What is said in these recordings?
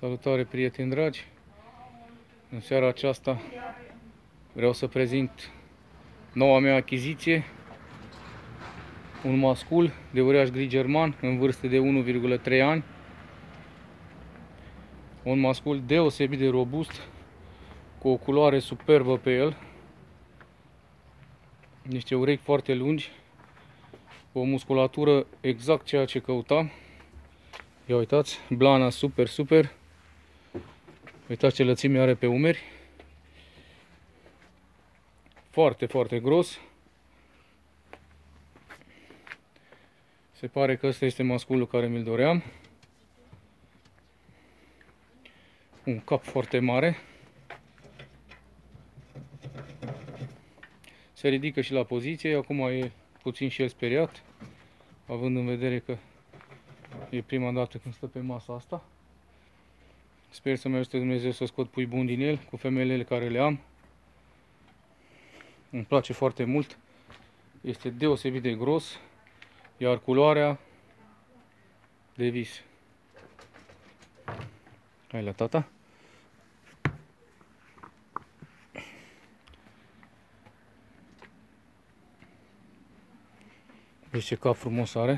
Salutare, prieteni dragi! În seara aceasta vreau să prezint noua mea achiziție, un mascul de uriaș gri german în vârstă de 1,3 ani. Un mascul deosebit de robust, cu o culoare superbă pe el, niște urechi foarte lungi, o musculatură exact ceea ce căutam. Ia uitați, blana super. Uitați ce lățime are pe umeri. Foarte gros. Se pare că ăsta este masculul care mi-l doream. Un cap foarte mare. Se ridică și la poziție. Acum e puțin și el speriat, având în vedere că e prima dată când stă pe masa asta. Sper să-mi ajute Dumnezeu să scot pui buni din el, cu femelele care le am. Îmi place foarte mult. Este deosebit de gros, iar culoarea de vis. Hai la tata. Vezi ce cap frumos are.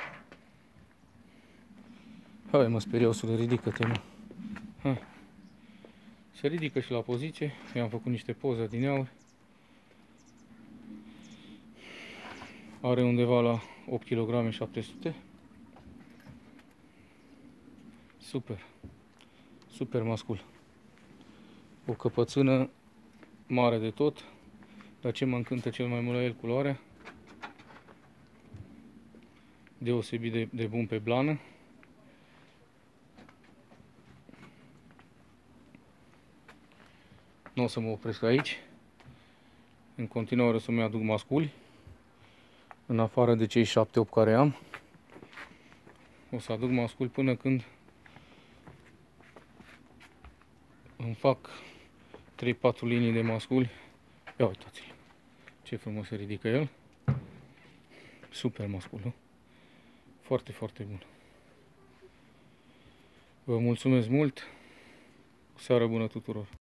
Hai, mă speriau să le ridică-te, mă. Hai. Se ridică și la poziție. I-am făcut niște poze din aur. Are undeva la 8 kg 700. Super mascul. O căpățână mare de tot. Dar ce mă încântă cel mai mult la el, culoarea. Deosebit de bun pe blană. Nu o să mă opresc aici. În continuare o să-mi aduc masculi. În afară de cei 7-8 care am. O să aduc masculi până când îmi fac 3-4 linii de masculi. Ia uitați-l. Ce frumos se ridică el. Super mascul, nu? Foarte bun. Vă mulțumesc mult. O seară bună tuturor.